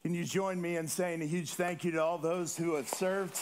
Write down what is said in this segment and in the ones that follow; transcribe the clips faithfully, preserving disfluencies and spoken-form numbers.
Can you join me in saying a huge thank you to all those who have served?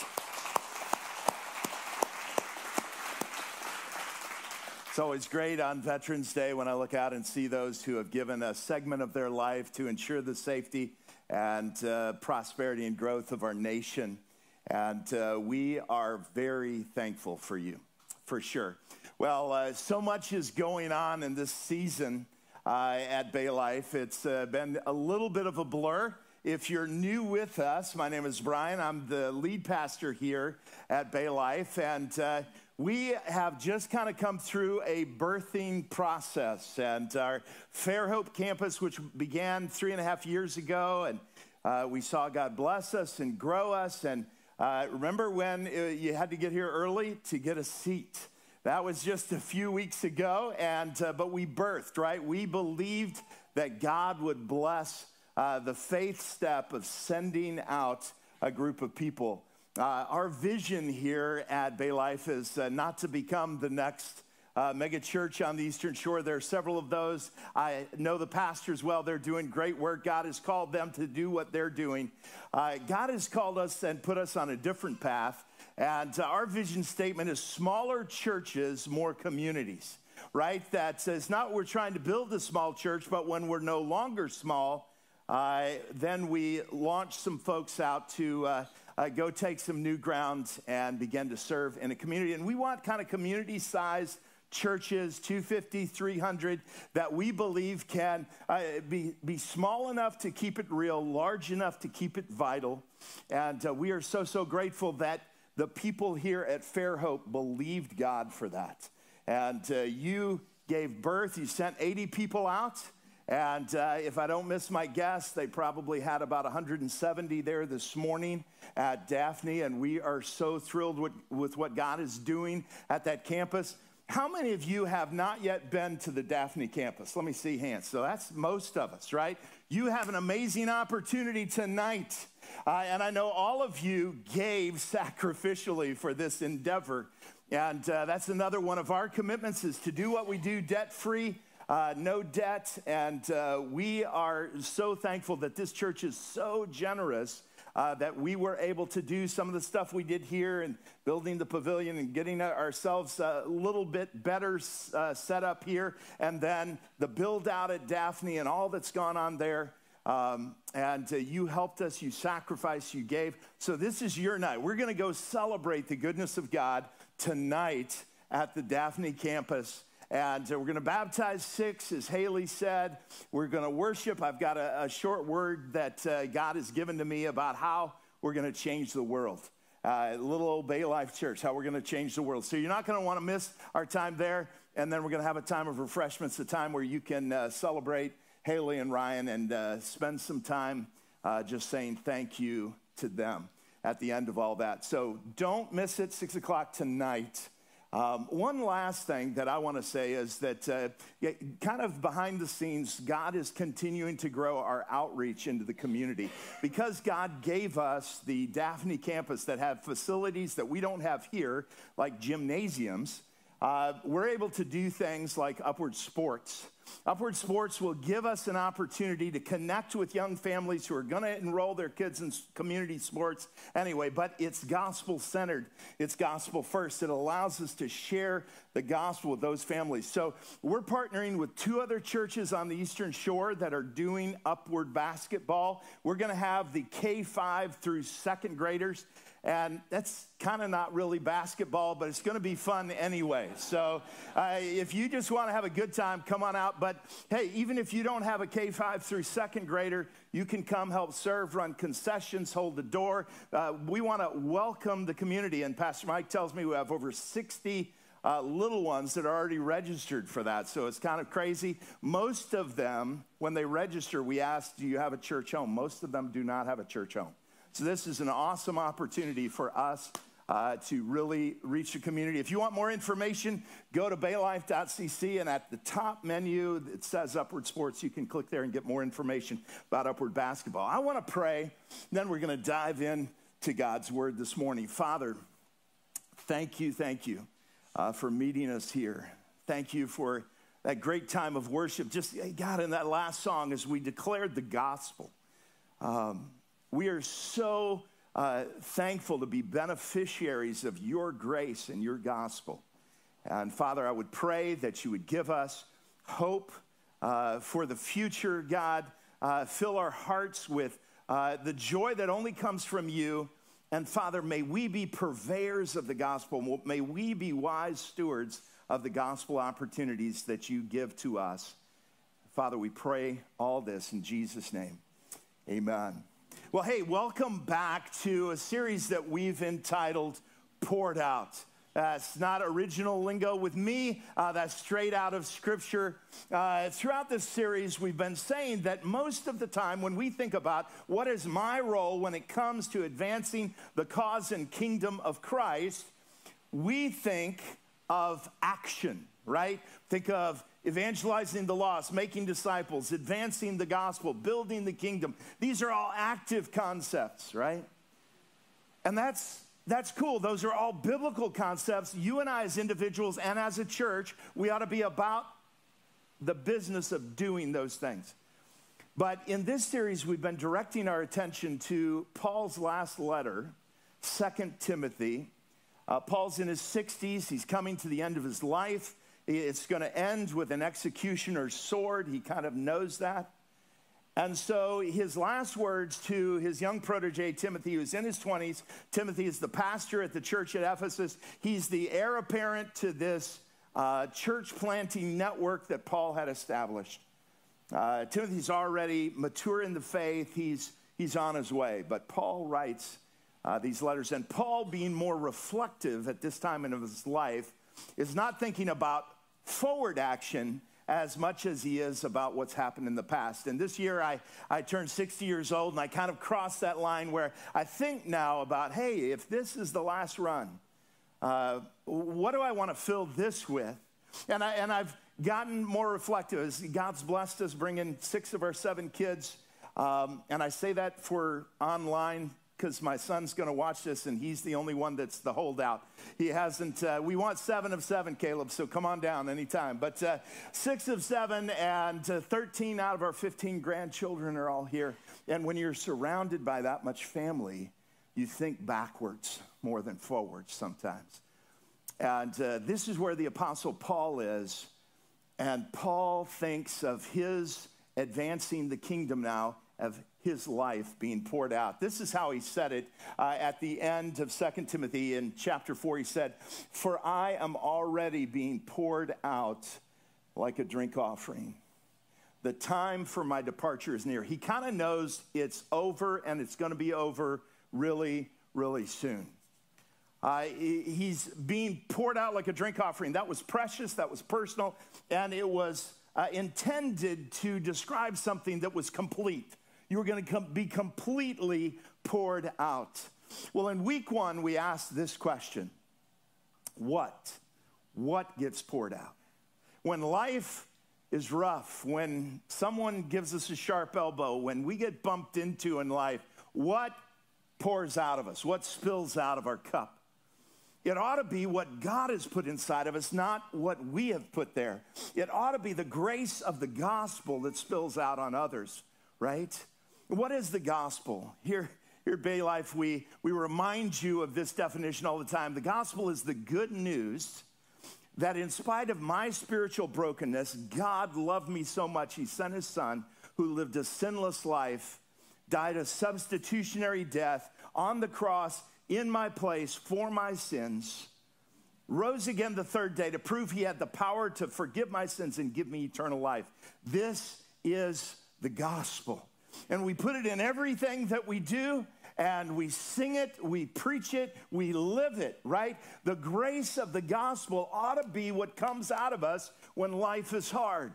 It's always great on Veterans Day when I look out and see those who have given a segment of their life to ensure the safety and uh, prosperity and growth of our nation. And uh, we are very thankful for you, for sure. Well, uh, so much is going on in this season uh, at Bay Life. It's uh, been a little bit of a blur. If you're new with us, my name is Brian. I'm the lead pastor here at Bay Life, and uh, we have just kind of come through a birthing process. And our Fairhope campus, which began three and a half years ago, and uh, we saw God bless us and grow us. And uh, remember when you had to get here early to get a seat? That was just a few weeks ago, and uh, but we birthed, right? We believed that God would bless Uh, the faith step of sending out a group of people. Uh, our vision here at Bay Life is uh, not to become the next uh, mega church on the Eastern Shore. There are several of those. I know the pastors well. They're doing great work. God has called them to do what they're doing. Uh, God has called us and put us on a different path. And uh, our vision statement is smaller churches, more communities, right? That says not we're trying to build a small church, but when we're no longer small, Uh, then we launched some folks out to uh, uh, go take some new ground and begin to serve in a community. And we want kind of community-sized churches, two fifty, three hundred, that we believe can uh, be, be small enough to keep it real, large enough to keep it vital. And uh, we are so, so grateful that the people here at Fairhope believed God for that. And uh, you gave birth, you sent eighty people out. And uh, if I don't miss my guess, they probably had about one hundred seventy there this morning at Daphne, and we are so thrilled with, with what God is doing at that campus. How many of you have not yet been to the Daphne campus? Let me see hands. So that's most of us, right? You have an amazing opportunity tonight. Uh, and I know all of you gave sacrificially for this endeavor. And uh, that's another one of our commitments, is to do what we do debt-free. Uh, no debt, and uh, we are so thankful that this church is so generous uh, that we were able to do some of the stuff we did here and building the pavilion and getting ourselves a little bit better uh, set up here, and then the build out at Daphne and all that's gone on there. Um, and uh, you helped us, you sacrificed, you gave. So this is your night. We're going to go celebrate the goodness of God tonight at the Daphne campus. And uh, we're going to baptize six, as Haley said. We're going to worship. I've got a, a short word that uh, God has given to me about how we're going to change the world. Uh, little old Bay Life Church, how we're going to change the world. So you're not going to want to miss our time there. And then we're going to have a time of refreshments, a time where you can uh, celebrate Haley and Ryan and uh, spend some time uh, just saying thank you to them at the end of all that. So don't miss it, six o'clock tonight. Um, one last thing that I want to say is that uh, yeah, kind of behind the scenes, God is continuing to grow our outreach into the community. Because God gave us the Daphne campus that have facilities that we don't have here, like gymnasiums, uh, we're able to do things like Upward Sports. Upward Sports will give us an opportunity to connect with young families who are going to enroll their kids in community sports anyway, but it's gospel-centered. It's gospel first. It allows us to share the gospel with those families. So we're partnering with two other churches on the Eastern Shore that are doing Upward basketball. We're going to have the K five through second graders. And that's kind of not really basketball, but it's going to be fun anyway. So uh, if you just want to have a good time, come on out. But hey, even if you don't have a K five through second grader, you can come help serve, run concessions, hold the door. Uh, we want to welcome the community. And Pastor Mike tells me we have over sixty uh, little ones that are already registered for that. So it's kind of crazy. Most of them, when they register, we ask, do you have a church home? Most of them do not have a church home. So this is an awesome opportunity for us uh, to really reach the community. If you want more information, go to baylife dot c c, and at the top menu, it says Upward Sports. You can click there and get more information about Upward basketball. I want to pray, then we're going to dive in to God's word this morning. Father, thank you, thank you uh, for meeting us here. Thank you for that great time of worship. Just, God, in that last song, as we declared the gospel, Um, we are so uh, thankful to be beneficiaries of your grace and your gospel. And Father, I would pray that you would give us hope uh, for the future, God. Uh, fill our hearts with uh, the joy that only comes from you. And Father, may we be purveyors of the gospel. May we be wise stewards of the gospel opportunities that you give to us. Father, we pray all this in Jesus' name. Amen. Well, hey, welcome back to a series that we've entitled Poured Out. That's not original lingo with me. Uh, that's straight out of Scripture. Uh, throughout this series, we've been saying that most of the time when we think about what is my role when it comes to advancing the cause and kingdom of Christ, we think of action, right? Think of evangelizing the lost, making disciples, advancing the gospel, building the kingdom. These are all active concepts, right? And that's That's cool. Those are all biblical concepts. You and I as individuals and as a church, we ought to be about the business of doing those things. But in this series, we've been directing our attention to Paul's last letter, Second Timothy. Uh, Paul's in his sixties. He's coming to the end of his life. It's going to end with an executioner's sword. He kind of knows that. And so his last words to his young protege, Timothy, who's in his twenties. Timothy is the pastor at the church at Ephesus. He's the heir apparent to this uh, church planting network that Paul had established. Uh, Timothy's already mature in the faith. He's, he's on his way. But Paul writes uh, these letters. And Paul, being more reflective at this time in his life, is not thinking about forward action as much as he is about what's happened in the past. And this year I, I turned sixty years old, and I kind of crossed that line where I think now about, hey, if this is the last run, uh, what do I want to fill this with? And, I, and I've gotten more reflective as God's blessed us bringing six of our seven kids. Um, and I say that for online because my son's going to watch this, and he's the only one that's the holdout. He hasn't, uh, we want seven of seven, Caleb, so come on down anytime. But uh, six of seven and uh, thirteen out of our fifteen grandchildren are all here. And when you're surrounded by that much family, you think backwards more than forwards sometimes. And uh, this is where the Apostle Paul is. And Paul thinks of his advancing the kingdom now, of his life being poured out. This is how he said it uh, at the end of Second Timothy in chapter four. He said, "For I am already being poured out like a drink offering. The time for my departure is near." He kind of knows it's over, and it's going to be over really, really soon. Uh, he's being poured out like a drink offering. That was precious, that was personal, and it was uh, intended to describe something that was complete. You were going to com- be completely poured out. Well, in week one, we asked this question. What? What gets poured out? When life is rough, when someone gives us a sharp elbow, when we get bumped into in life, what pours out of us? What spills out of our cup? It ought to be what God has put inside of us, not what we have put there. It ought to be the grace of the gospel that spills out on others, right? What is the gospel? Here, here at Bay Life, we, we remind you of this definition all the time. The gospel is the good news that in spite of my spiritual brokenness, God loved me so much, he sent his son who lived a sinless life, died a substitutionary death on the cross in my place for my sins, rose again the third day to prove he had the power to forgive my sins and give me eternal life. This is the gospel. And we put it in everything that we do, and we sing it, we preach it, we live it, right? The grace of the gospel ought to be what comes out of us when life is hard.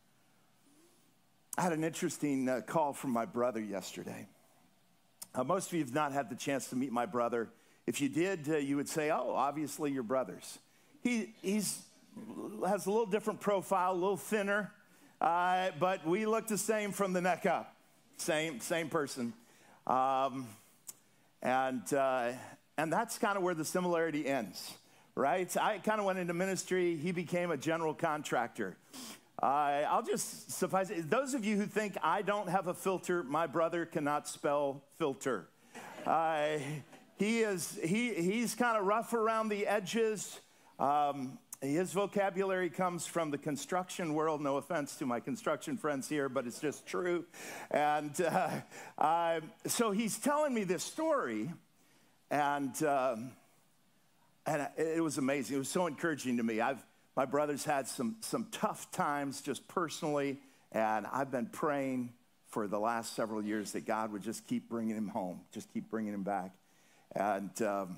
I had an interesting uh, call from my brother yesterday. Uh, most of you have not had the chance to meet my brother. If you did, uh, you would say, oh, obviously you're brothers. He he's, has a little different profile, a little thinner, uh, but we look the same from the neck up. Same, same person. Um, and, uh, and that's kind of where the similarity ends, right? I kind of went into ministry. He became a general contractor. I, I'll just suffice it. Those of you who think I don't have a filter, my brother cannot spell filter. I, he is, he, he's kind of rough around the edges. Um, his vocabulary comes from the construction world. No offense to my construction friends here, but it's just true. And uh, uh, so he's telling me this story, and, um, and it was amazing. It was so encouraging to me. I've My brother's had some, some tough times just personally, and I've been praying for the last several years that God would just keep bringing him home, just keep bringing him back. And um,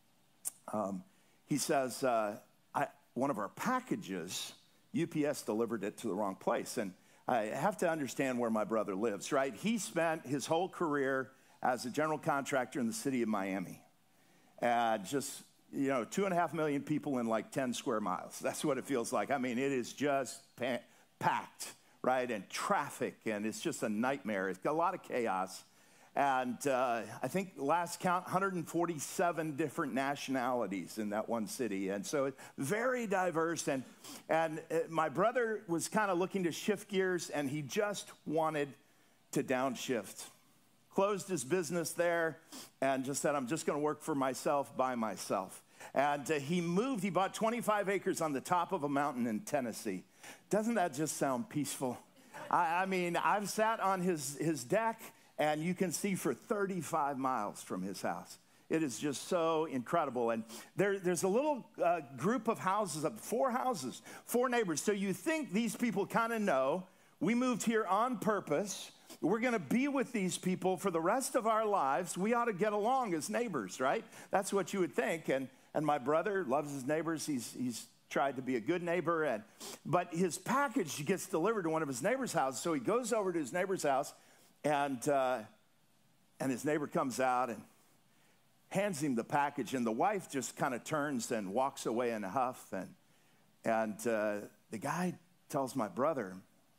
um, he says, uh, I, one of our packages, U P S delivered it to the wrong place. And I have to understand where my brother lives, right? He spent his whole career as a general contractor in the city of Miami. And just... you know, two and a half million people in like ten square miles. That's what it feels like. I mean, it is just pa- packed, right? And traffic, and it's just a nightmare. It's got a lot of chaos. And uh, I think last count, one hundred forty-seven different nationalities in that one city. And so it's very diverse. And, and uh, my brother was kind of looking to shift gears, and he just wanted to downshift. Closed his business there and just said, I'm just going to work for myself by myself. And uh, he moved, he bought twenty-five acres on the top of a mountain in Tennessee. Doesn't that just sound peaceful? I, I mean, I've sat on his, his deck, and you can see for thirty-five miles from his house. It is just so incredible. And there, there's a little uh, group of houses, four houses, four neighbors. So you think these people kind of know, we moved here on purpose. We're going to be with these people for the rest of our lives. We ought to get along as neighbors, right? That's what you would think. And and my brother loves his neighbors. He's he's tried to be a good neighbor. And but his package gets delivered to one of his neighbor's houses. So he goes over to his neighbor's house, and uh, and his neighbor comes out and hands him the package. And the wife just kind of turns and walks away in a huff. And and uh, the guy tells my brother,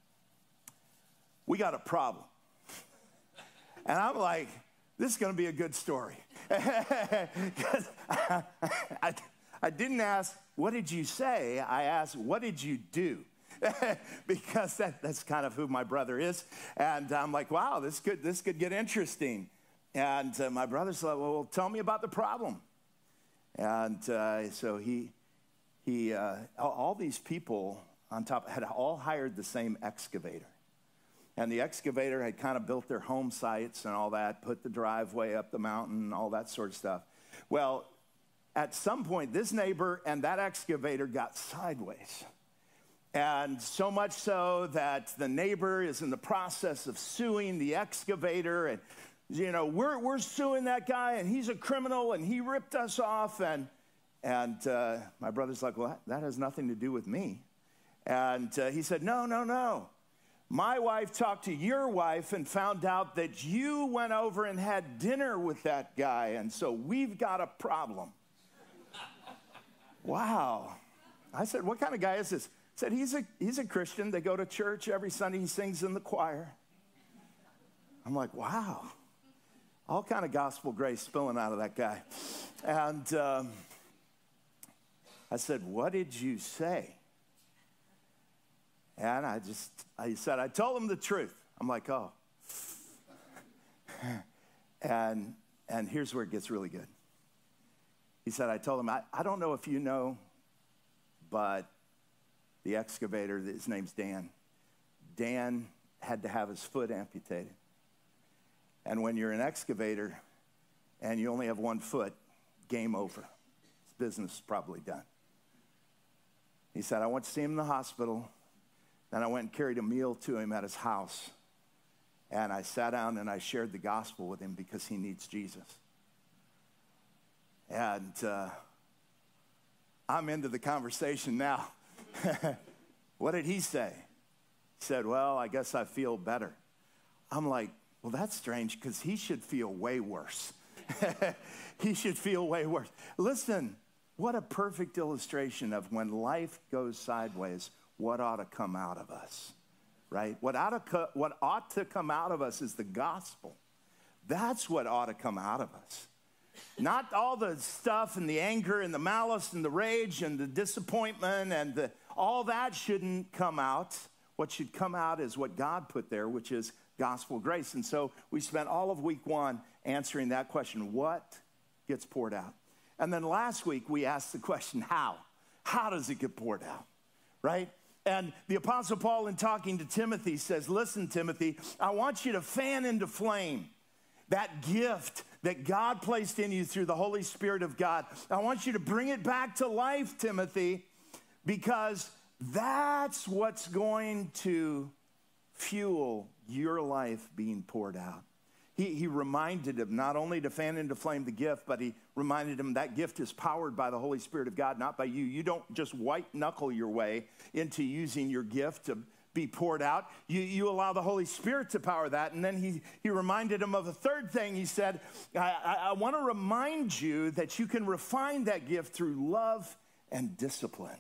we got a problem. And I'm like, this is going to be a good story. I, I, I didn't ask, what did you say? I asked, what did you do? Because that, that's kind of who my brother is. And I'm like, wow, this could, this could get interesting. And uh, my brother's like, well, tell me about the problem. And uh, so he, he uh, all these people on top had all hired the same excavator. And the excavator had kind of built their home sites and all that, put the driveway up the mountain, all that sort of stuff. Well, at some point, this neighbor and that excavator got sideways. And so much so that the neighbor is in the process of suing the excavator. And, you know, we're, we're suing that guy, and he's a criminal, and he ripped us off. And, and uh, my brother's like, well, that, that has nothing to do with me. And uh, he said, no, no, no. My wife talked to your wife and found out that you went over and had dinner with that guy, and so we've got a problem. Wow. I said, what kind of guy is this? He said, he's a, he's a Christian. They go to church every Sunday. He sings in the choir. I'm like, wow. All kind of gospel grace spilling out of that guy. And um, I said, what did you say? And I just, I said, I told him the truth. I'm like, oh. and and here's where it gets really good. He said, I told him, I, I don't know if you know, but the excavator, his name's Dan. Dan had to have his foot amputated. And when you're an excavator and you only have one foot, game over. His business is probably done. He said, I went to see him in the hospital. Then I went and carried a meal to him at his house. And I sat down and I shared the gospel with him because he needs Jesus. And uh, I'm into the conversation now. What did he say? He said, well, I guess I feel better. I'm like, well, that's strange because he should feel way worse. He should feel way worse. Listen, what a perfect illustration of when life goes sideways, what ought to come out of us, right? What ought to, co- what ought to come out of us is the gospel. That's what ought to come out of us. Not all the stuff and the anger and the malice and the rage and the disappointment and the, all that shouldn't come out. what should come out is what God put there, which is gospel grace. And so we spent all of week one answering that question, what gets poured out? And then last week we asked the question, how? How does it get poured out, right? And the Apostle Paul, in talking to Timothy, says, listen, Timothy, I want you to fan into flame that gift that God placed in you through the Holy Spirit of God. I want you to bring it back to life, Timothy, because that's what's going to fuel your life being poured out. He, he reminded him not only to fan into flame the gift, but he reminded him that gift is powered by the Holy Spirit of God, not by you. You don't just white knuckle your way into using your gift to be poured out. You, you allow the Holy Spirit to power that. And then he, he reminded him of a third thing. He said, I, I, I want to remind you that you can refine that gift through love and discipline.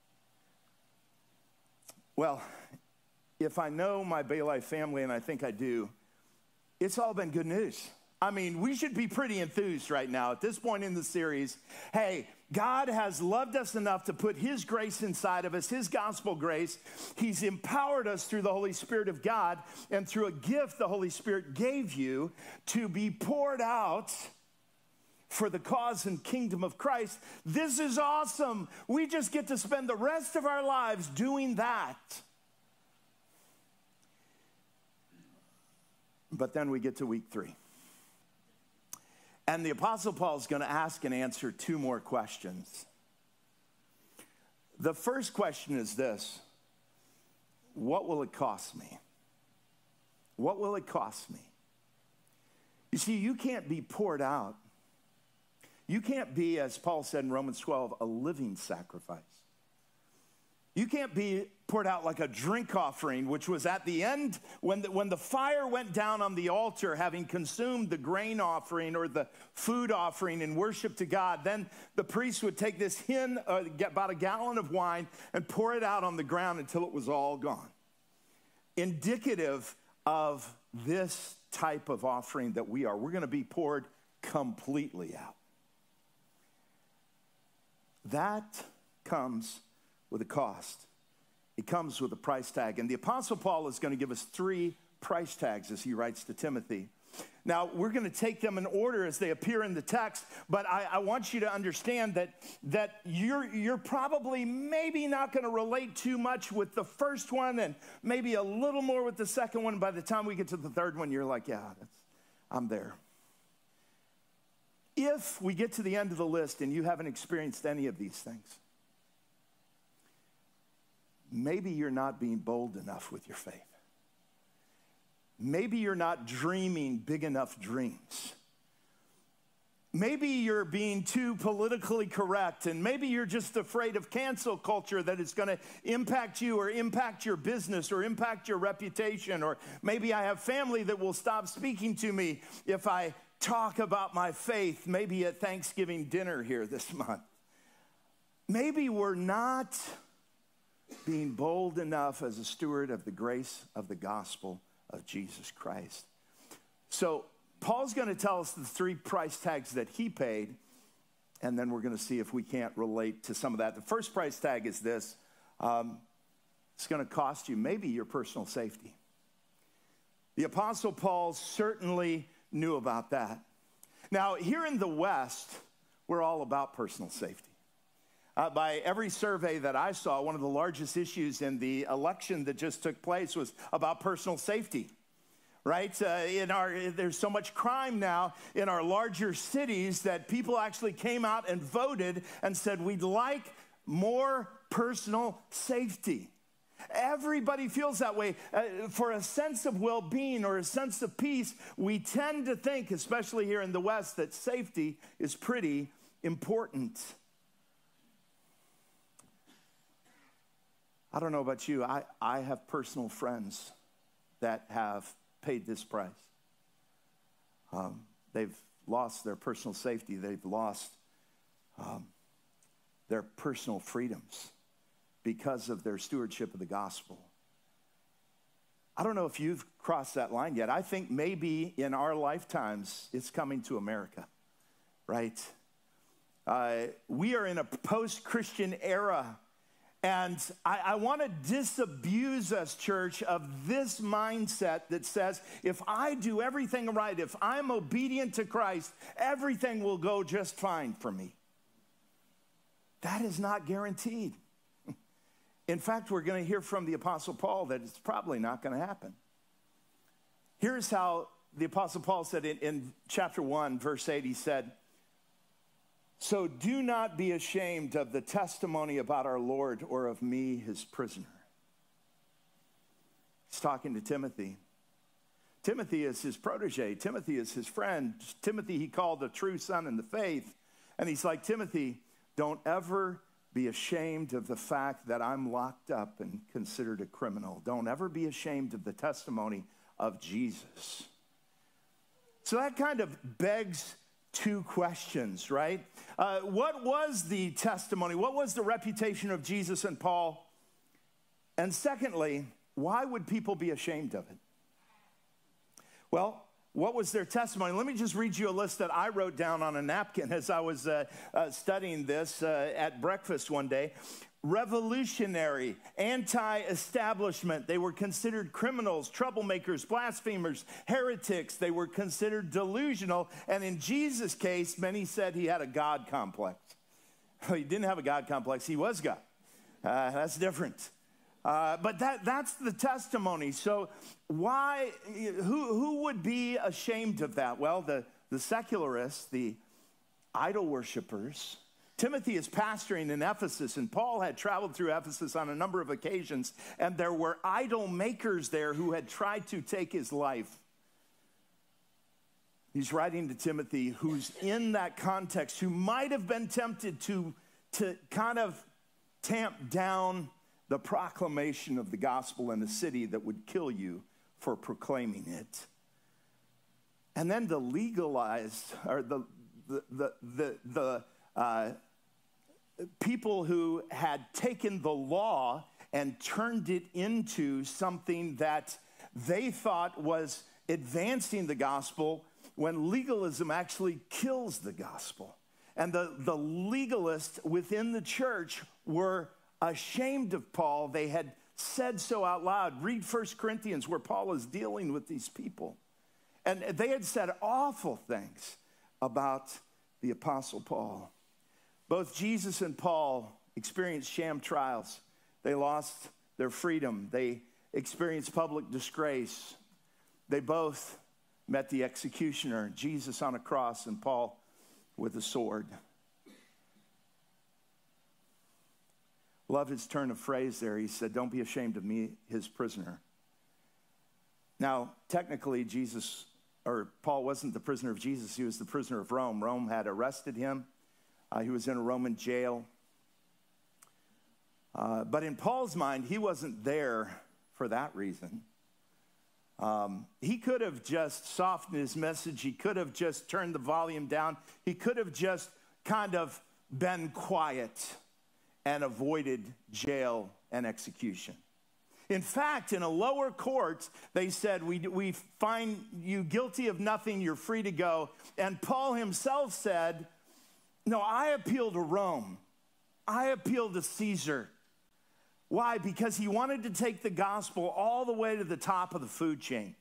Well, if I know my Bay Life family, and I think I do, it's all been good news. I mean, we should be pretty enthused right now at this point in the series. Hey, God has loved us enough to put his grace inside of us, his gospel grace. He's empowered us through the Holy Spirit of God and through a gift the Holy Spirit gave you to be poured out for the cause and kingdom of Christ. This is awesome. We just get to spend the rest of our lives doing that. But then we get to week three. And the Apostle Paul is going to ask and answer two more questions. The first question is this: what will it cost me? What will it cost me? You see, you can't be poured out. You can't be, as Paul said in Romans twelve, a living sacrifice. You can't be poured out like a drink offering, which was at the end when the, when the fire went down on the altar, having consumed the grain offering or the food offering in worship to God. Then the priest would take this hin, uh, get about a gallon of wine, and pour it out on the ground until it was all gone. Indicative of this type of offering that we are. We're going to be poured completely out. That comes with a cost. It comes with a price tag. And the Apostle Paul is going to give us three price tags as he writes to Timothy. Now, we're going to take them in order as they appear in the text, but I, I want you to understand that, that you're, you're probably maybe not going to relate too much with the first one and maybe a little more with the second one. By the time we get to the third one, you're like, yeah, that's, I'm there. If we get to the end of the list and you haven't experienced any of these things, maybe you're not being bold enough with your faith. Maybe you're not dreaming big enough dreams. Maybe you're being too politically correct, and maybe you're just afraid of cancel culture that it's going to impact you or impact your business or impact your reputation, or maybe I have family that will stop speaking to me if I talk about my faith, maybe at Thanksgiving dinner here this month. Maybe we're not being bold enough as a steward of the grace of the gospel of Jesus Christ. So Paul's going to tell us the three price tags that he paid, and then we're going to see if we can't relate to some of that. The first price tag is this. Um, it's going to cost you maybe your personal safety. The Apostle Paul certainly knew about that. Now, here in the West, we're all about personal safety. Uh, by every survey that I saw, one of the largest issues in the election that just took place was about personal safety, right? Uh, in our, there's so much crime now in our larger cities that people actually came out and voted and said, we'd like more personal safety. Everybody feels that way. Uh, for a sense of well-being or a sense of peace, we tend to think, especially here in the West, that safety is pretty important. I don't know about you. I, I have personal friends that have paid this price. Um, they've lost their personal safety. They've lost um, their personal freedoms because of their stewardship of the gospel. I don't know if you've crossed that line yet. I think maybe in our lifetimes, it's coming to America, right? Uh, we are in a post-Christian era. And I, I want to disabuse us, church, of this mindset that says, if I do everything right, if I'm obedient to Christ, everything will go just fine for me. That is not guaranteed. In fact, we're going to hear from the Apostle Paul that it's probably not going to happen. Here's how the Apostle Paul said in, in chapter one, verse eight, he said, "So do not be ashamed of the testimony about our Lord or of me, his prisoner." He's talking to Timothy. Timothy is his protege. Timothy is his friend. Timothy he called a true son in the faith. And he's like, Timothy, don't ever be ashamed of the fact that I'm locked up and considered a criminal. Don't ever be ashamed of the testimony of Jesus. So that kind of begs two questions, right? Uh, what was the testimony? What was the reputation of Jesus and Paul? And secondly, why would people be ashamed of it? Well, what was their testimony? Let me just read you a list that I wrote down on a napkin as I was uh, uh, studying this uh, at breakfast one day. Revolutionary, anti-establishment. They were considered criminals, troublemakers, blasphemers, heretics. They were considered delusional. And in Jesus' case, many said he had a God complex. He didn't have a God complex. He was God. Uh, that's different. Uh, but that, that's the testimony. So why, who, who would be ashamed of that? Well, the, the secularists, the idol worshipers. Timothy is pastoring in Ephesus, and Paul had traveled through Ephesus on a number of occasions, and there were idol makers there who had tried to take his life. He's writing to Timothy, who's in that context, who might have been tempted to, to kind of tamp down the proclamation of the gospel in a city that would kill you for proclaiming it. And then the legalized, or the, the, the, the, the uh, people who had taken the law and turned it into something that they thought was advancing the gospel when legalism actually kills the gospel. And the, the legalists within the church were ashamed of Paul. They had said so out loud. Read First Corinthians where Paul is dealing with these people. And they had said awful things about the Apostle Paul. Both Jesus and Paul experienced sham trials. They lost their freedom. They experienced public disgrace. They both met the executioner, Jesus on a cross and Paul with a sword. Love his turn of phrase there. He said, "Don't be ashamed of me, his prisoner." Now, technically, Jesus, or Paul wasn't the prisoner of Jesus. He was the prisoner of Rome. Rome had arrested him. Uh, he was in a Roman jail. Uh, but in Paul's mind, he wasn't there for that reason. Um, he could have just softened his message. He could have just turned the volume down. He could have just kind of been quiet and avoided jail and execution. In fact, in a lower court, they said, we, we find you guilty of nothing, you're free to go. And Paul himself said, no, I appeal to Rome. I appeal to Caesar. Why? Because he wanted to take the gospel all the way to the top of the food chain.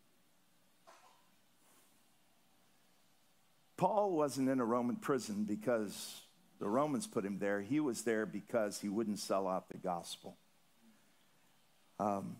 Paul wasn't in a Roman prison because the Romans put him there. He was there because he wouldn't sell out the gospel. Um,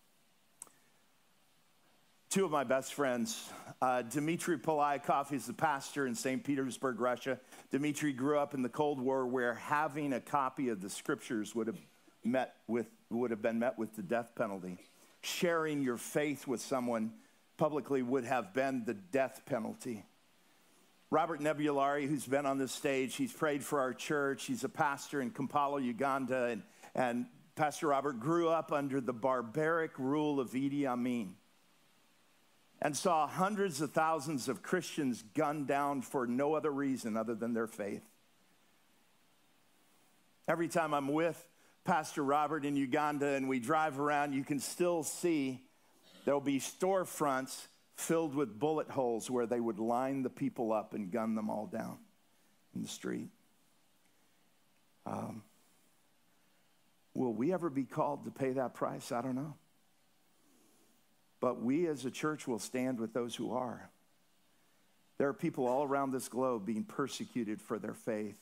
two of my best friends, uh, Dmitry Polyakov is the pastor in Saint Petersburg, Russia. Dmitry grew up in the Cold War where having a copy of the scriptures would have met with, would have been met with the death penalty. Sharing your faith with someone publicly would have been the death penalty. Robert Nebulari, who's been on this stage, he's prayed for our church. He's a pastor in Kampala, Uganda. And, and Pastor Robert grew up under the barbaric rule of Idi Amin and saw hundreds of thousands of Christians gunned down for no other reason other than their faith. Every time I'm with Pastor Robert in Uganda and we drive around, you can still see there'll be storefronts filled with bullet holes where they would line the people up and gun them all down in the street. Um, Will we ever be called to pay that price? I don't know. But we as a church will stand with those who are. There are people all around this globe being persecuted for their faith.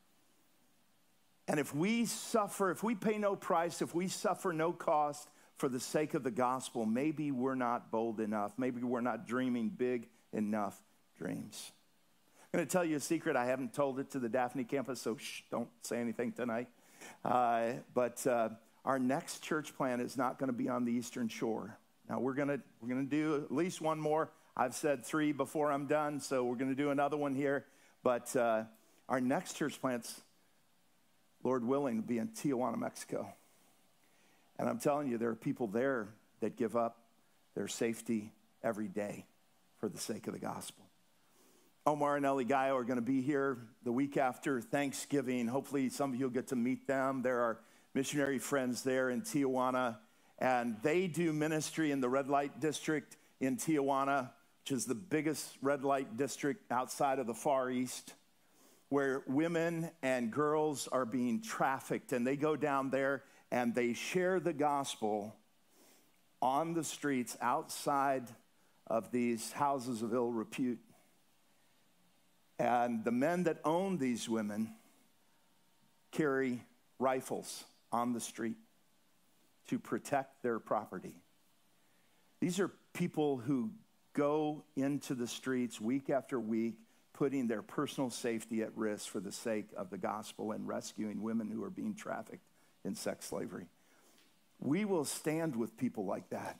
And if we suffer, if we pay no price, if we suffer no cost for the sake of the gospel, maybe we're not bold enough. Maybe we're not dreaming big enough dreams. I'm going to tell you a secret. I haven't told it to the Daphne campus, so shh, don't say anything tonight. Uh, but uh, our next church plant is not going to be on the Eastern Shore. Now, we're going to we're going to do at least one more. I've said three before I'm done, so we're going to do another one here. But uh, our next church plant's, Lord willing, will be in Tijuana, Mexico. And I'm telling you, there are people there that give up their safety every day for the sake of the gospel. Omar and Ellie Gaio are going to be here the week after Thanksgiving. Hopefully some of you will get to meet them. There are missionary friends there in Tijuana, and they do ministry in the red light district in Tijuana, which is the biggest red light district outside of the Far East, where women and girls are being trafficked. And they go down there and they share the gospel on the streets outside of these houses of ill repute. And the men that own these women carry rifles on the street to protect their property. These are people who go into the streets week after week, putting their personal safety at risk for the sake of the gospel and rescuing women who are being trafficked in sex slavery. We will stand with people like that.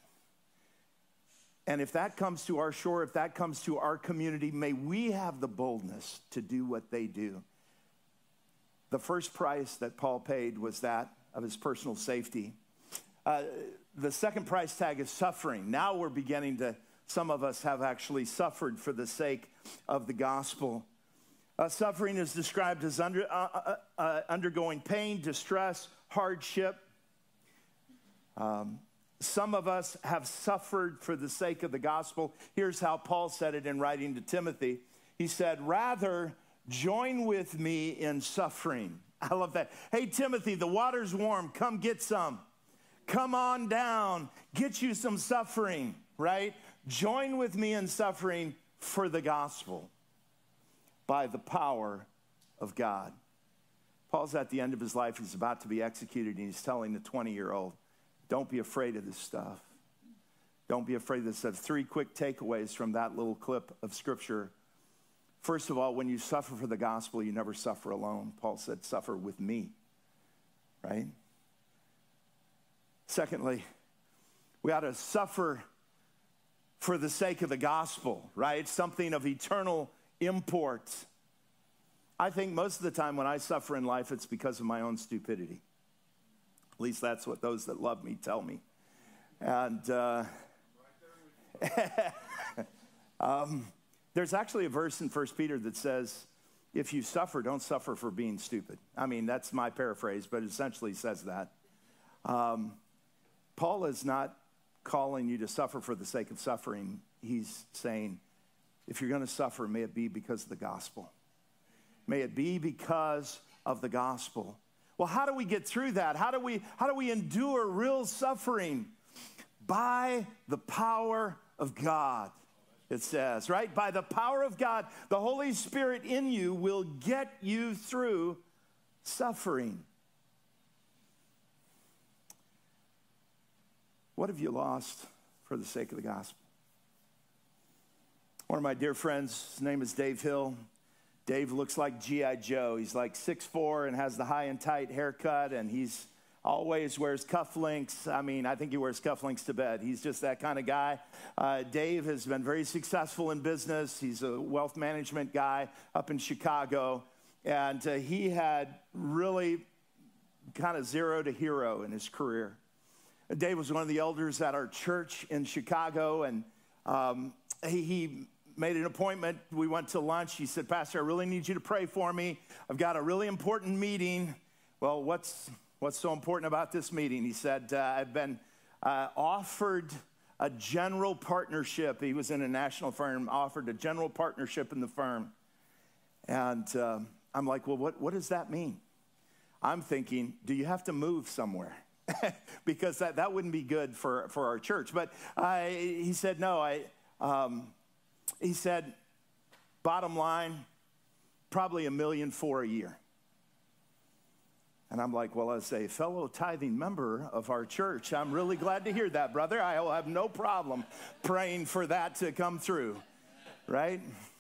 And if that comes to our shore, if that comes to our community, may we have the boldness to do what they do. The first price that Paul paid was that of his personal safety. Uh, the second price tag is suffering. Now we're beginning to, some of us have actually suffered for the sake of the gospel. Uh, suffering is described as under, uh, uh, uh, undergoing pain, distress, hardship. Um, some of us have suffered for the sake of the gospel. Here's how Paul said it in writing to Timothy. He said, rather, join with me in suffering. I love that. Hey, Timothy, the water's warm. Come get some. Come on down. Get you some suffering, right? Join with me in suffering for the gospel by the power of God. Paul's at the end of his life. He's about to be executed, and he's telling the twenty-year-old, don't be afraid of this stuff. Don't be afraid of this stuff. Three quick takeaways from that little clip of Scripture. First of all, when you suffer for the gospel, you never suffer alone. Paul said, suffer with me, right? Secondly, we ought to suffer for the sake of the gospel, right? Something of eternal import. I think most of the time when I suffer in life, it's because of my own stupidity. At least that's what those that love me tell me. And uh, um, there's actually a verse in First Peter that says, if you suffer, don't suffer for being stupid. I mean, that's my paraphrase, but it essentially says that. Um, Paul is not calling you to suffer for the sake of suffering. He's saying, if you're going to suffer, may it be because of the gospel. May it be because of the gospel. Well, how do we get through that? How do we, how do we endure real suffering? By the power of God, it says, right? By the power of God, the Holy Spirit in you will get you through suffering. What have you lost for the sake of the gospel? One of my dear friends, his name is Dave Hill. Dave looks like G I Joe. He's like six foot four and has the high and tight haircut, and he's always wears cufflinks. I mean, I think he wears cufflinks to bed. He's just that kind of guy. Uh, Dave has been very successful in business. He's a wealth management guy up in Chicago, and uh, he had really kind of zero to hero in his career. Dave was one of the elders at our church in Chicago, and um, he, he made an appointment. We went to lunch. He said, Pastor, I really need you to pray for me. I've got a really important meeting. Well, what's what's so important about this meeting? He said, uh, I've been uh, offered a general partnership. He was in a national firm, offered a general partnership in the firm. And uh, I'm like, well, what, what does that mean? I'm thinking, do you have to move somewhere? Because that, that wouldn't be good for, for our church. But I, he said, no, I, um, he said, bottom line, probably a million four a year. And I'm like, well, as a fellow tithing member of our church, I'm really glad to hear that, brother. I will have no problem praying for that to come through, right?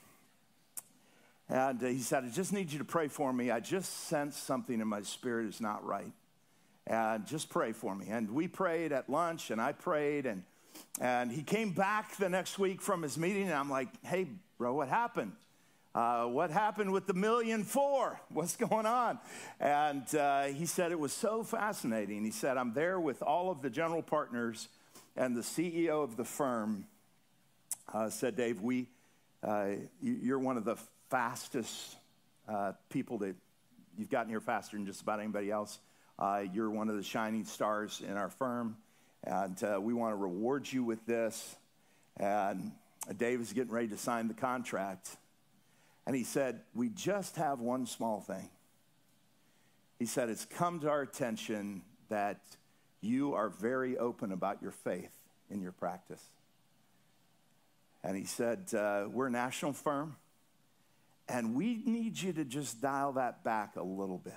And he said, I just need you to pray for me. I just sense something in my spirit is not right. And just pray for me. And we prayed at lunch, and I prayed, and, and he came back the next week from his meeting, and I'm like, hey, bro, what happened? Uh, what happened with the million four? What's going on? And uh, he said it was so fascinating. He said, I'm there with all of the general partners, and the C E O of the firm uh, said, Dave, we, uh, you're one of the fastest uh, people that you've gotten here faster than just about anybody else. Uh, you're one of the shining stars in our firm, and uh, we want to reward you with this. And Dave is getting ready to sign the contract. And he said, we just have one small thing. He said, it's come to our attention that you are very open about your faith in your practice. And he said, uh, we're a national firm, and we need you to just dial that back a little bit.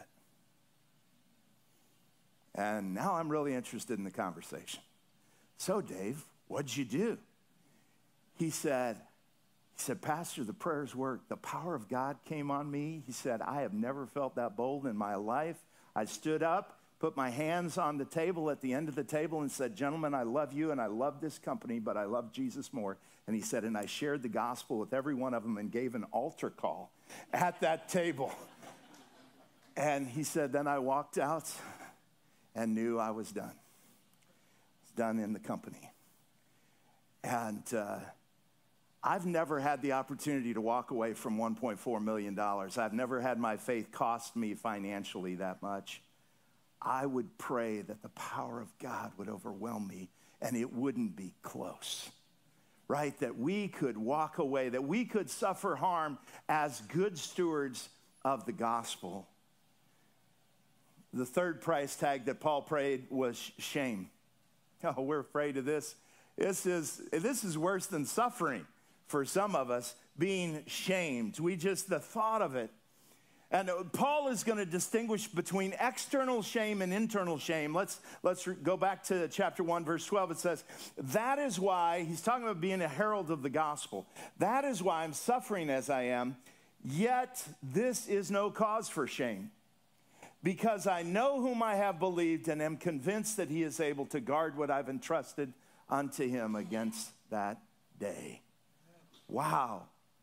And now I'm really interested in the conversation. So, Dave, what'd you do? He said, he said, Pastor, the prayers worked. The power of God came on me. He said, I have never felt that bold in my life. I stood up, put my hands on the table at the end of the table and said, gentlemen, I love you and I love this company, but I love Jesus more. And he said, and I shared the gospel with every one of them and gave an altar call at that table. And he said, then I walked out and knew I was done. I was done in the company. And uh, I've never had the opportunity to walk away from one point four million dollars. I've never had my faith cost me financially that much. I would pray that the power of God would overwhelm me and it wouldn't be close, right? That we could walk away, that we could suffer harm as good stewards of the gospel. The third price tag that Paul prayed was shame. Oh, we're afraid of this. This is, this is worse than suffering for some of us, being shamed. We just, the thought of it. And Paul is going to distinguish between external shame and internal shame. Let's, let's go back to chapter one, verse twelve. It says, that is why, he's talking about being a herald of the gospel. That is why I'm suffering as I am, yet this is no cause for shame. Because I know whom I have believed and am convinced that he is able to guard what I've entrusted unto him against that day. Wow.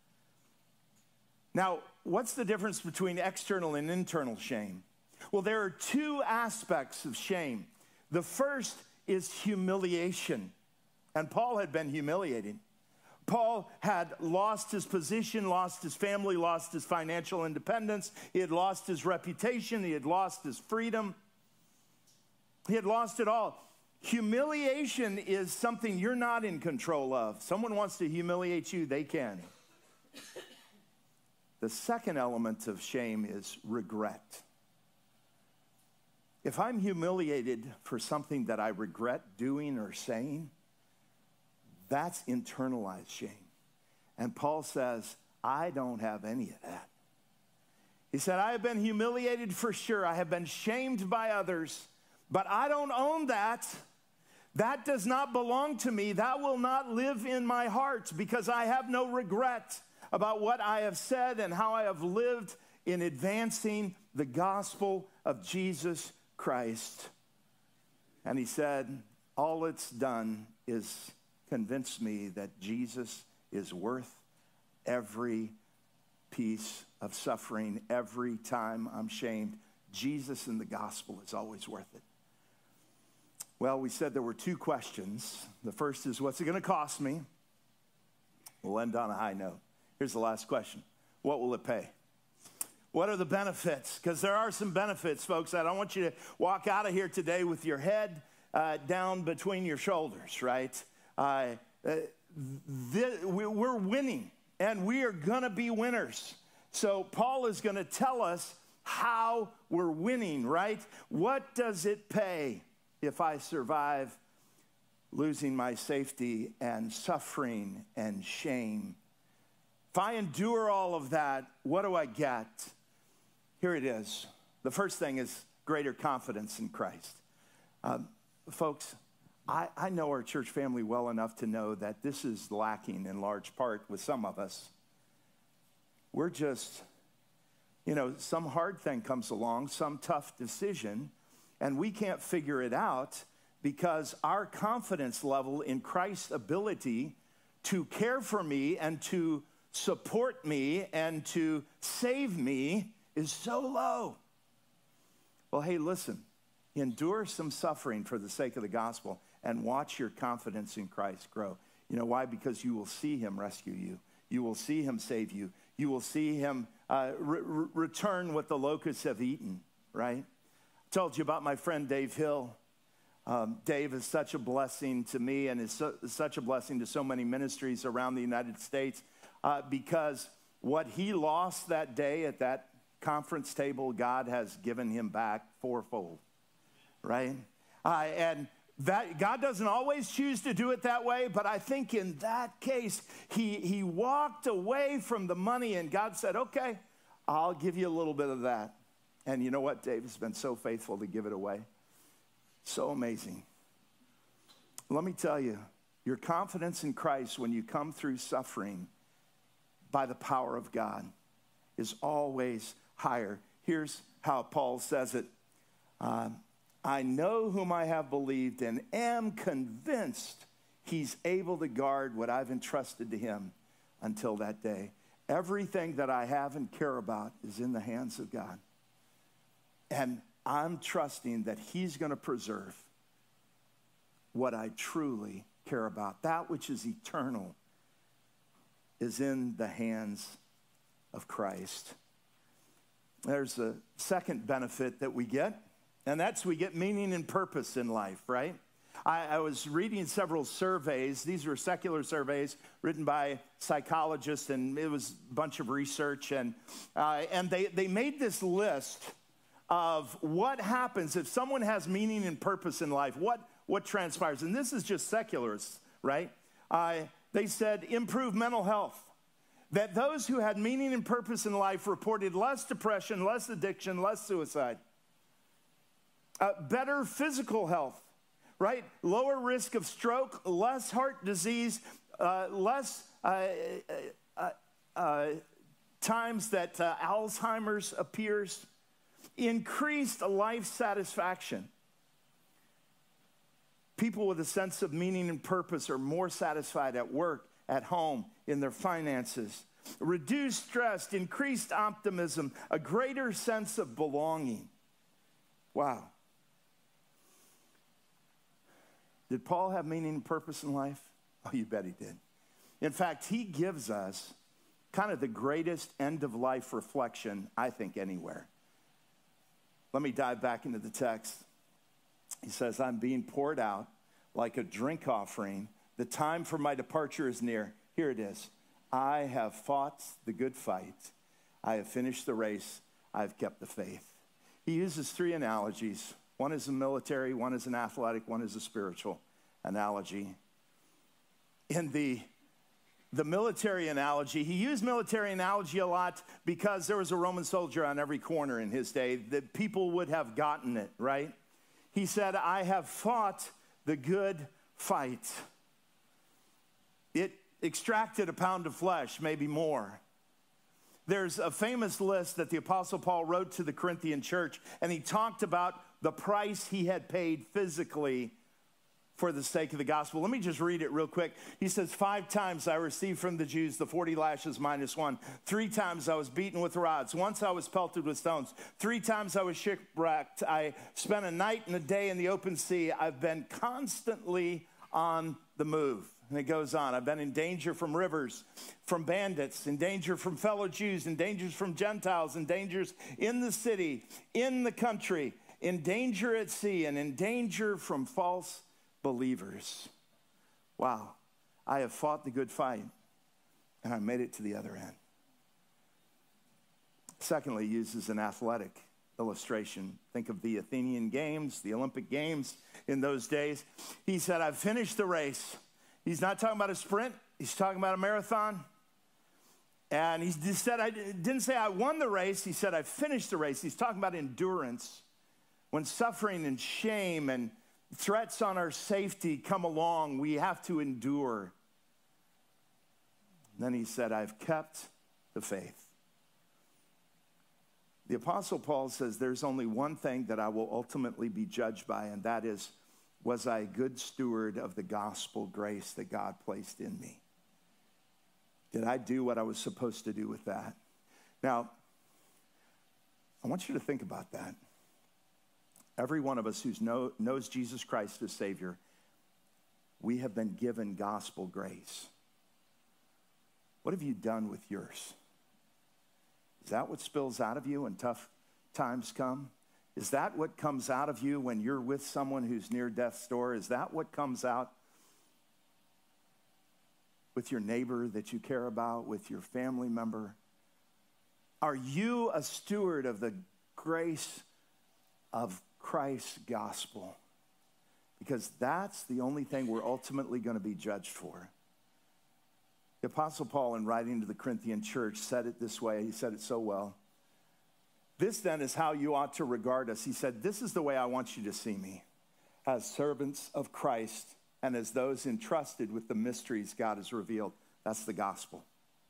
Now, what's the difference between external and internal shame? Well, there are two aspects of shame. The first is humiliation. And Paul had been humiliated. Paul had lost his position, lost his family, lost his financial independence. He had lost his reputation. He had lost his freedom. He had lost it all. Humiliation is something you're not in control of. Someone wants to humiliate you, they can. The second element of shame is regret. If I'm humiliated for something that I regret doing or saying, that's internalized shame. And Paul says, I don't have any of that. He said, I have been humiliated for sure. I have been shamed by others, but I don't own that. That does not belong to me. That will not live in my heart because I have no regret about what I have said and how I have lived in advancing the gospel of Jesus Christ. And he said, all it's done is convince me that Jesus is worth every piece of suffering, every time I'm shamed. Jesus and the gospel is always worth it. Well, we said there were two questions. The first is, what's it going to cost me? We'll end on a high note. Here's the last question. What will it pay? What are the benefits? Because there are some benefits, folks. I don't want you to walk out of here today with your head uh, down between your shoulders, right? Uh, uh, th- we're winning, and we are going to be winners. So Paul is going to tell us how we're winning, right? What does it pay if I survive losing my safety and suffering and shame? If I endure all of that, what do I get? Here it is. The first thing is greater confidence in Christ. Um, folks, I, I know our church family well enough to know that this is lacking in large part with some of us. We're just, you know, some hard thing comes along, some tough decision, and we can't figure it out because our confidence level in Christ's ability to care for me and to support me and to save me is so low. Well, hey, listen, endure some suffering for the sake of the gospel and watch your confidence in Christ grow. You know why? Because you will see him rescue you. You will see him save you. You will see him uh, re- re- return what the locusts have eaten, right? I told you about my friend Dave Hill. Um, Dave is such a blessing to me and is so, such a blessing to so many ministries around the United States uh, because what he lost that day at that conference table, God has given him back fourfold, right? Uh, and that God doesn't always choose to do it that way, but I think in that case, he, he walked away from the money and God said, okay, I'll give you a little bit of that. And you know what? Dave has been so faithful to give it away. So amazing. Let me tell you, your confidence in Christ when you come through suffering by the power of God is always higher. Here's how Paul says it. Um, I know whom I have believed and am convinced he's able to guard what I've entrusted to him until that day. Everything that I have and care about is in the hands of God. And I'm trusting that he's going to preserve what I truly care about. That which is eternal is in the hands of Christ. There's a second benefit that we get, and that's we get meaning and purpose in life, right? I, I was reading several surveys. These were secular surveys written by psychologists, and it was a bunch of research. And, uh, and they, they made this list of what happens if someone has meaning and purpose in life, what, what transpires. And this is just secularists, right? Uh, they said improve mental health. That those who had meaning and purpose in life reported less depression, less addiction, less suicide. Uh, better physical health, right? Lower risk of stroke, less heart disease, uh, less uh, uh, uh, times that uh, Alzheimer's appears, increased life satisfaction. People with a sense of meaning and purpose are more satisfied at work, at home, in their finances. Reduced stress, increased optimism, a greater sense of belonging. Wow. Did Paul have meaning and purpose in life? Oh, you bet he did. In fact, he gives us kind of the greatest end-of-life reflection, I think, anywhere. Let me dive back into the text. He says, I'm being poured out like a drink offering. The time for my departure is near. Here it is. I have fought the good fight. I have finished the race. I've kept the faith. He uses three analogies. One is a military, one is an athletic, one is a spiritual analogy. In the, the military analogy, he used military analogy a lot because there was a Roman soldier on every corner in his day that people would have gotten it, right? He said, I have fought the good fight. It extracted a pound of flesh, maybe more. There's a famous list that the Apostle Paul wrote to the Corinthian church, and he talked about the price he had paid physically for the sake of the gospel. Let me just read it real quick. He says, five times I received from the Jews the forty lashes minus one. Three times I was beaten with rods. Once I was pelted with stones. Three times I was shipwrecked. I spent a night and a day in the open sea. I've been constantly on the move. And it goes on. I've been in danger from rivers, from bandits, in danger from fellow Jews, in dangers from Gentiles, in dangers in the city, in the country, in danger at sea, and in danger from false believers. Wow. I have fought the good fight, and I made it to the other end. Secondly, he uses an athletic illustration. Think of the Athenian Games, the Olympic Games in those days. He said, I've finished the race. He's not talking about a sprint. He's talking about a marathon. And he said, I didn't say I won the race. He said, I finished the race. He's talking about endurance. When suffering and shame and threats on our safety come along, we have to endure. And then he said, I've kept the faith. The Apostle Paul says there's only one thing that I will ultimately be judged by, and that is, was I a good steward of the gospel grace that God placed in me? Did I do what I was supposed to do with that? Now, I want you to think about that. Every one of us who know, knows Jesus Christ as Savior, we have been given gospel grace. What have you done with yours? Is that what spills out of you when tough times come? Is that what comes out of you when you're with someone who's near death's door? Is that what comes out with your neighbor that you care about, with your family member? Are you a steward of the grace of Christ's gospel? Because that's the only thing we're ultimately going to be judged for. The Apostle Paul, in writing to the Corinthian church, said it this way. He said it so well. This then is how you ought to regard us. He said, this is the way I want you to see me, as servants of Christ and as those entrusted with the mysteries God has revealed. That's the gospel.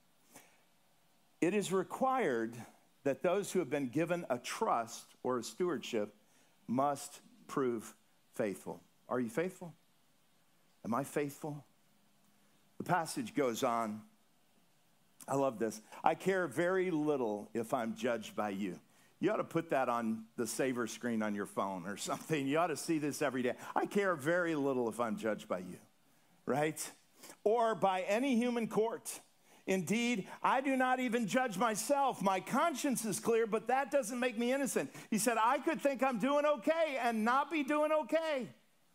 It is required that those who have been given a trust or a stewardship must prove faithful. Are you faithful? Am I faithful? The passage goes on. I love this. I care very little if I'm judged by you. You ought to put that on the saver screen on your phone or something. You ought to see this every day. I care very little if I'm judged by you, right? Or by any human court. Indeed, I do not even judge myself. My conscience is clear, but that doesn't make me innocent. He said, I could think I'm doing okay and not be doing okay.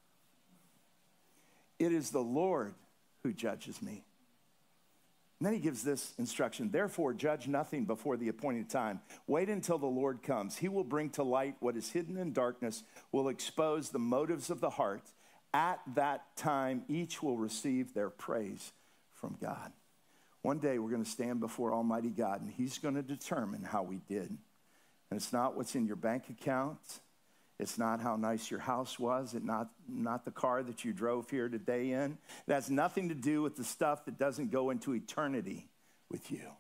It is the Lord who judges me. And then he gives this instruction, therefore judge nothing before the appointed time. Wait until the Lord comes. He will bring to light what is hidden in darkness, will expose the motives of the heart. At that time, each will receive their praise from God. One day we're going to stand before Almighty God, and he's going to determine how we did. And it's not what's in your bank account. It's not how nice your house was. It's not, not the car that you drove here today in. It has nothing to do with the stuff that doesn't go into eternity with you.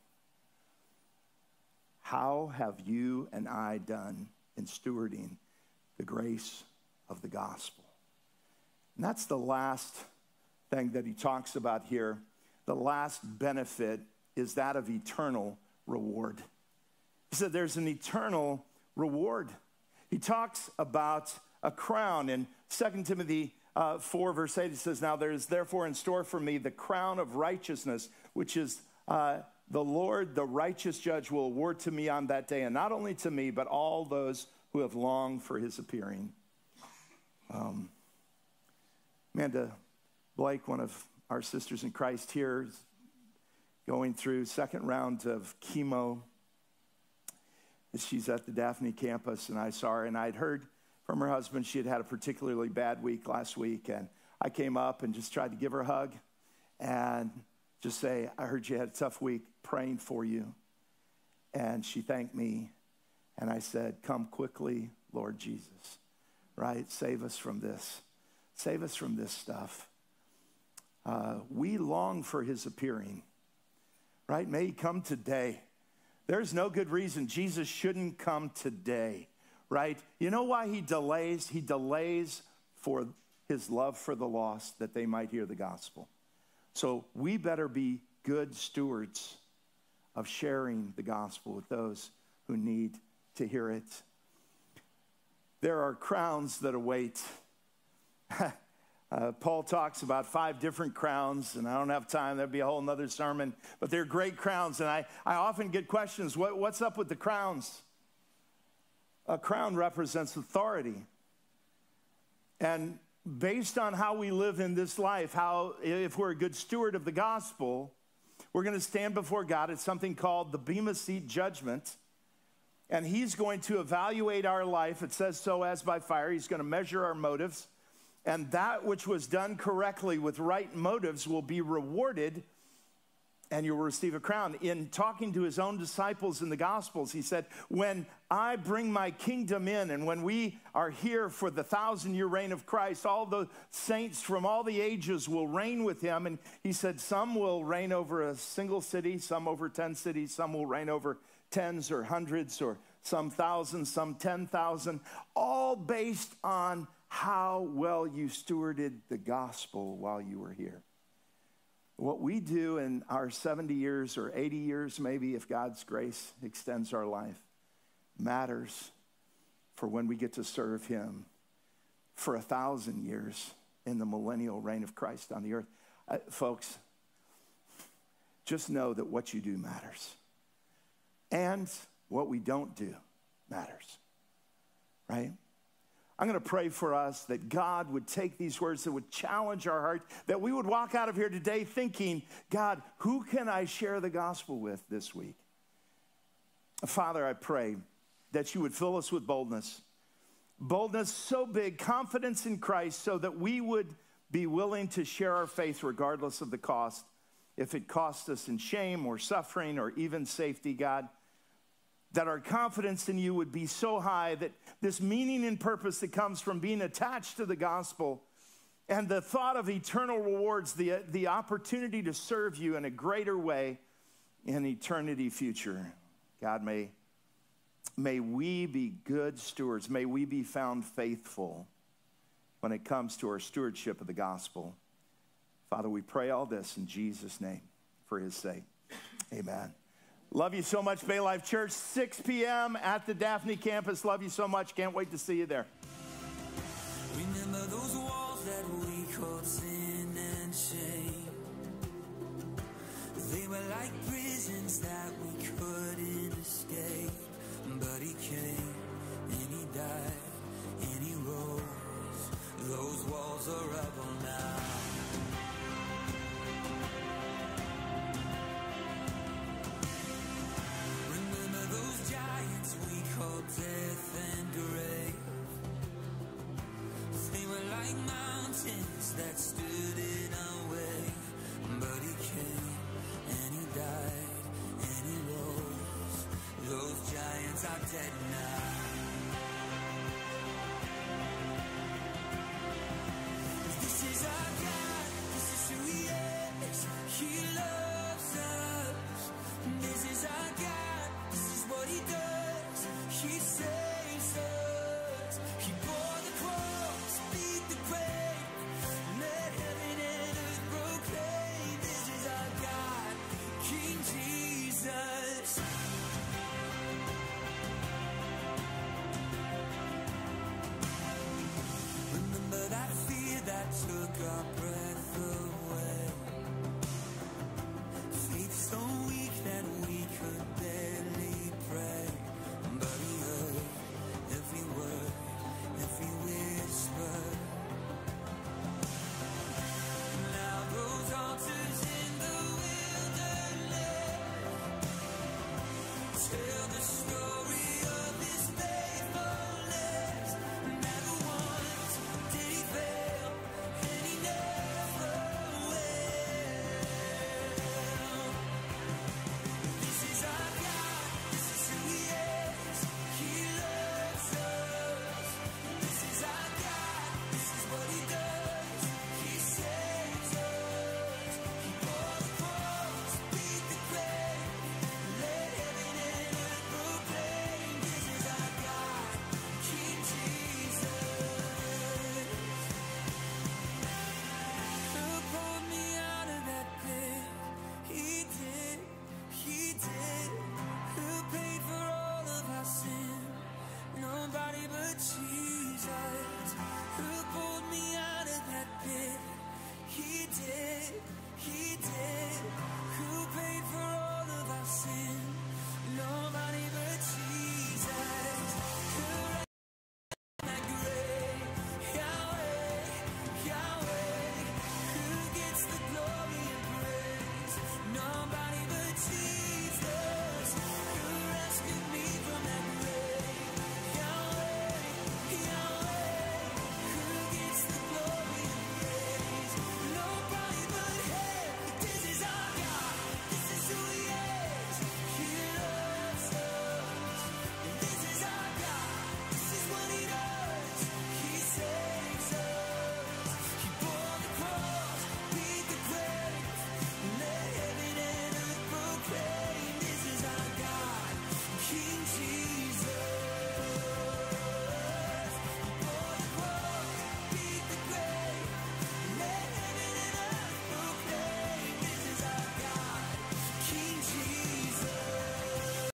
How have you and I done in stewarding the grace of the gospel? And that's the last thing that he talks about here. The last benefit is that of eternal reward. He said there's an eternal reward. He talks about a crown. In Second Timothy uh, four, verse eight, it says, now there is therefore in store for me the crown of righteousness, which is uh, the Lord, the righteous judge, will award to me on that day, and not only to me, but all those who have longed for his appearing. Um, Amanda Blake, one of our sisters in Christ here, is going through second round of chemo. She's at the Daphne campus, and I saw her, and I'd heard from her husband she had had a particularly bad week last week, and I came up and just tried to give her a hug and just say, I heard you had a tough week, praying for you. And she thanked me, and I said, come quickly, Lord Jesus, right? Save us from this. Save us from this stuff. Uh, we long for his appearing, right? May he come today. There's no good reason Jesus shouldn't come today, right? You know why he delays? He delays for his love for the lost, that they might hear the gospel. So we better be good stewards of sharing the gospel with those who need to hear it. There are crowns that await. Uh, Paul talks about five different crowns, and I don't have time. That'd be a whole nother sermon. But they're great crowns, and I, I often get questions, what, what's up with the crowns? A crown represents authority. And based on how we live in this life, how if we're a good steward of the gospel, we're going to stand before God at something called the Bema Seat Judgment. And he's going to evaluate our life. It says so as by fire. He's going to measure our motives. And that which was done correctly with right motives will be rewarded, and you'll receive a crown. In talking to his own disciples in the Gospels, he said, when I bring my kingdom in, and when we are here for the thousand-year reign of Christ, all the saints from all the ages will reign with him. And he said, some will reign over a single city, some over ten cities, some will reign over tens or hundreds, or some thousands, some ten thousand, all based on how well you stewarded the gospel while you were here. What we do in our seventy years or eighty years, maybe if God's grace extends our life, matters for when we get to serve him for a thousand years in the millennial reign of Christ on the earth. Uh, folks, just know that what you do matters. And what we don't do matters, right? I'm going to pray for us that God would take these words that would challenge our heart, that we would walk out of here today thinking, God, who can I share the gospel with this week? Father, I pray that you would fill us with boldness, boldness so big, confidence in Christ, so that we would be willing to share our faith regardless of the cost. If it costs us in shame or suffering or even safety, God, that our confidence in you would be so high that this meaning and purpose that comes from being attached to the gospel and the thought of eternal rewards, the, the opportunity to serve you in a greater way in eternity future. God, may, may we be good stewards. May we be found faithful when it comes to our stewardship of the gospel. Father, we pray all this in Jesus' name for his sake. Amen. Love you so much, Bay Life Church. six p.m. at the Daphne campus. Love you so much. Can't wait to see you there. Remember those walls that we called sin and shame. They were like prisons that we couldn't escape. But he came and he died and he rose. Those walls are rebel now. Death and grave, they were like mountains that stood in our way. But he came and he died and he rose. Those giants are dead now. This is our God, this is who he is. He loves us. This is our God, this is what he does. He saves us. He bore the cross, beat the grave. Let heaven and earth proclaim. This is our God, King Jesus. Remember that fear that took our breath away. Faith so weak that we could barely pray. But he heard every word, every whisper. Now those altars in the wilderness tell the story of his faithfulness. Never once did he fail, and he never will. This is our God, this is who he is. He loves us. This is our God. This is what he does. He saves us. He bore the cross, beat the grave. Let heaven and earth proclaim. This is our God, King Jesus. Who pulled me out of that pit? He did. He did. Who paid for all of our sin? Nobody but Jesus. Who pulled me out of that pit? He did. He did. Who paid for all of our sin?